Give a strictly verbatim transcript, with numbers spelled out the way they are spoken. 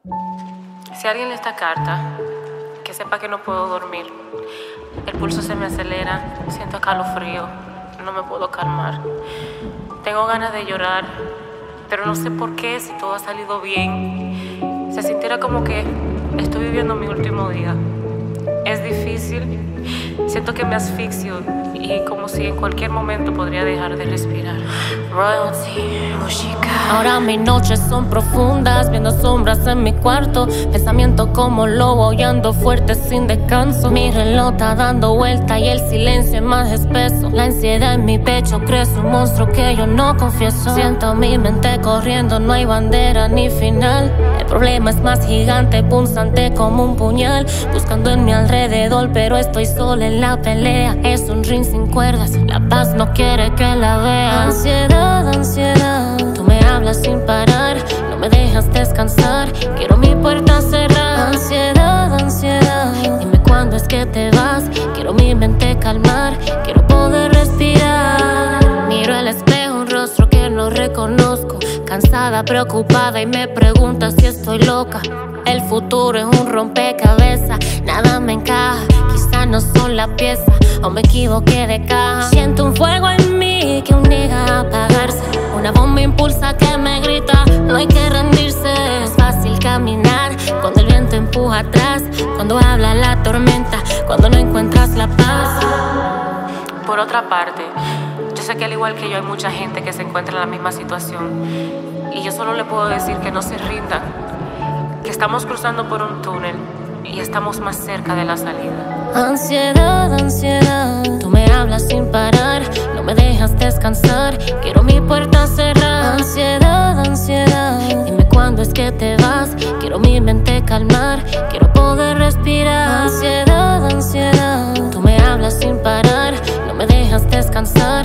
Si alguien lee esta carta, que sepa que no puedo dormir. El pulso se me acelera, siento calofrío, no me puedo calmar. Tengo ganas de llorar, pero no sé por qué, si todo ha salido bien. Se sintiera como que estoy viviendo mi último día. Es difícil, siento que me asfixio y como si en cualquier momento podría dejar de respirar. Royalty, música. Ahora mis noches son profundas, viendo sombras en mi cuarto. Pensamiento como lobo aullando fuerte sin descanso. Mi reloj está dando vuelta y el silencio es más espeso. La ansiedad en mi pecho crece un monstruo que yo no confieso. Siento mi mente corriendo, no hay bandera ni final. El problema es más gigante, punzante como un puñal. Buscando en mi alrededor, pero estoy sola en la pelea. Es un ring sin cuerdas, la paz no quiere que la vea. Ansiedad, ansiedad, tú me hablas sin parar, no me dejas descansar, quiero mi puerta cerrada. Ansiedad, ansiedad, dime cuándo es que te vas, quiero mi mente calmar, quiero poder respirar. Miro al espejo, un rostro que no reconozco, cansada, preocupada y me pregunta si estoy loca. El futuro es un rompecabezas, nada me encaja, quizás no son las piezas o me equivoqué de caja. Siento un fuego en mí que un niega a apagarse, una voz me impulsa que me grita, no hay que rendirse. Es fácil caminar cuando el viento empuja atrás, cuando habla la tormenta, cuando no encuentras la paz. Por otra parte, yo sé que al igual que yo hay mucha gente que se encuentra en la misma situación y yo solo le puedo decir que no se rindan, que estamos cruzando por un túnel y estamos más cerca de la salida. Ansiedad, ansiedad, tú me hablas sin parar, no me dejas descansar, quiero mi puerta cerrada. Ansiedad, ansiedad, dime cuándo es que te vas, quiero mi mente calmar, quiero poder respirar. Ansiedad, ansiedad, tú me hablas sin parar, no me dejas descansar,